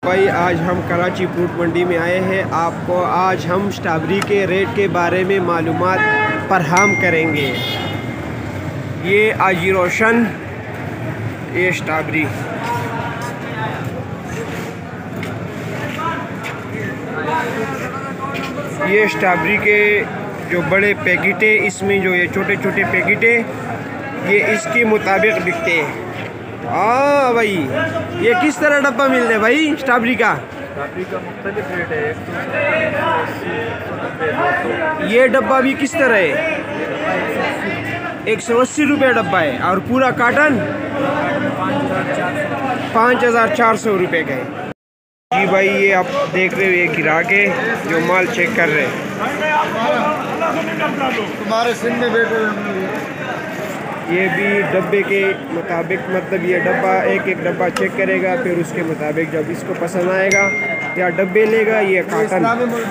भाई आज हम कराची फ्रूट मंडी में आए हैं। आपको आज हम स्ट्रॉबेरी के रेट के बारे में मालूमात फराहम करेंगे। ये आजी रोशन, ये स्ट्रॉबेरी, ये स्ट्रॉबेरी के जो बड़े पैकेट है, इसमें जो ये छोटे छोटे पैकेट है, ये इसके मुताबिक बिकते हैं। हाँ भाई, ये किस तरह डब्बा मिल रहा है भाई स्ट्रॉबेरी का? स्ट्रॉबेरी का मुख्तलिफ रेट है। 180, ये डब्बा भी किस तरह है? 180 रुपये डब्बा है। और पूरा कार्टन 5400 रुपये का है। जी भाई, ये आप देख रहे हो, ये गिराक है जो माल चेक कर रहे हैं। तुम्हारे सिंह में बैठे ये भी डब्बे के मुताबिक, मतलब ये डब्बा एक एक डब्बा चेक करेगा, फिर उसके मुताबिक जब इसको पसंद आएगा या डब्बे लेगा। ये काटन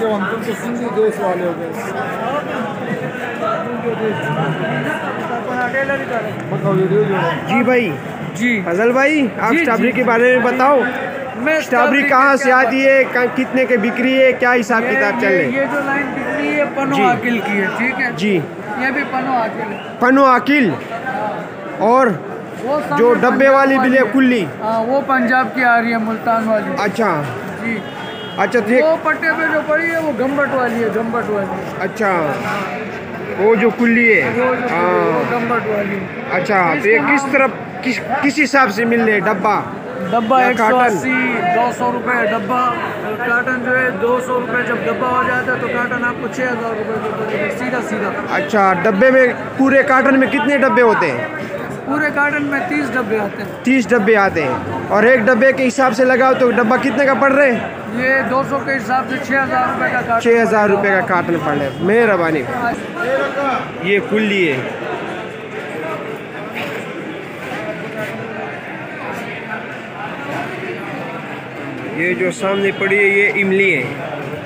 जी भाई। जी फजल भाई, आप स्ट्रॉबेरी के बारे में बताओ। स्ट्रॉबेरी कहाँ से आती है, कितने के बिक्री है, क्या हिसाब किताब चल रहे? ये जो लाइन बिक्री है पनो आकिल की है, ठीक है जी। ये भी पनो आकिल है। पनो आकिल। और वो जो डब्बे वाली भी ले कुल्ली, हाँ, वो पंजाब की आ रही है, मुल्तान वाली। अच्छा जी। अच्छा, तो वो पट्टे पे जो पड़ी है वो गम्बट वाली है, गम्बट वाली। अच्छा, वो जो कुल्ली है, वो गम्बट वाली। अच्छा, तो ये किस तरफ किस हिसाब से मिल रहे? डब्बा डब्बा या 180 200 रुपये डब्बा। कार्टन जो है 200 रुपये। जब डब्बा हो जाता है तो कार्टन आपको 6000 रुपये का पड़ेगा, सीधा सीधा। अच्छा, डब्बे में, पूरे कार्टन में कितने डब्बे होते हैं? पूरे कार्टन में 30 डब्बे आते हैं। 30 डब्बे आते हैं। और एक डब्बे के हिसाब से लगाओ तो डब्बा कितने का पड़ रहा है? ये 200 के हिसाब से 6000 रुपये का कार्टन। 6000 रुपये का कार्टन पड़ रहा है। मेहरबानी। ये कुल्ली है। ये जो सामने पड़ी है, ये इमली है।